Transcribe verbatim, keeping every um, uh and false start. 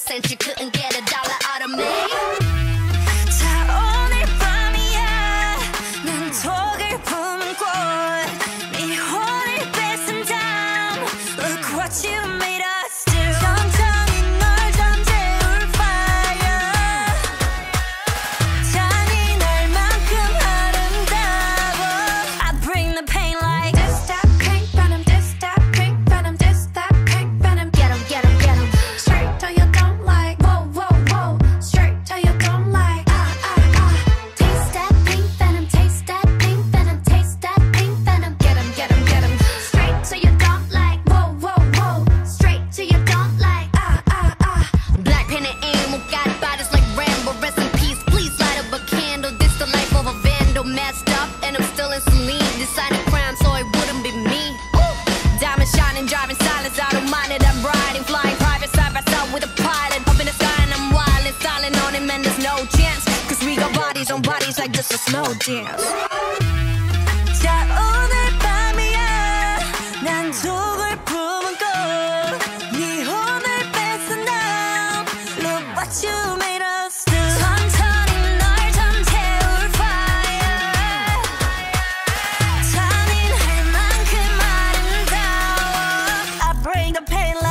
cent, you couldn't get a dollar out of me. 자 오늘 밤이야 난 독을 품은 꽃 네 혼을 뺏은 다음 Look what you made us do 천천히 널 잠재울 fire 잔인할만큼 아름다워 I bring the pain like this that pink venom this that pink venom this that pink venom Get 'em, get 'em, get 'em. straight till you don't like whoa whoa whoa straight till you don't like ah ah ah Taste that pink venom, taste that pink venom, taste that pink venom. Get 'em, get 'em, get 'em. straight till you don't like whoa whoa whoa straight till you don't like ah ah ah Blackpink and aim, got bodies like Rambo. Rest in peace, please light up a candle. This the life of a vandal, messed up, and I'm still in saline. Decided crime, so it wouldn't be me. Ooh. Diamond shining, driving silence, I don't mind it. I'm riding, flying private side by side with a pilot. Up in the sky and I'm wild and styling on him, and there's no chance. Cause we got bodies on bodies like this a slow dance. 자 오늘 밤이야 난 독을 품은 꽃네 혼을 뺏은 다음 Look what you made us do 천천히 널 잠재울 fire 잔인할 만큼 아름다워 I bring the pain like